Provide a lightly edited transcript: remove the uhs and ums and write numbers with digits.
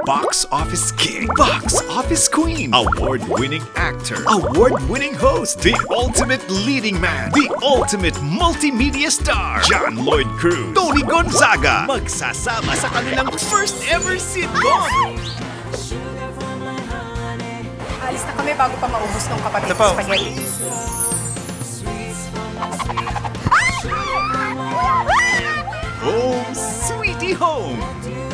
Box Office King, Box Office Queen, award-winning actor, award-winning host, the ultimate leading man, the ultimate multimedia star, John Lloyd Cruz, Tony Gonzaga, magsasama sa kanilang first ever sitcom. Alis na kami bago pa maubos ng kapatid Ito po. sa spaghetti. Home Sweetie Home.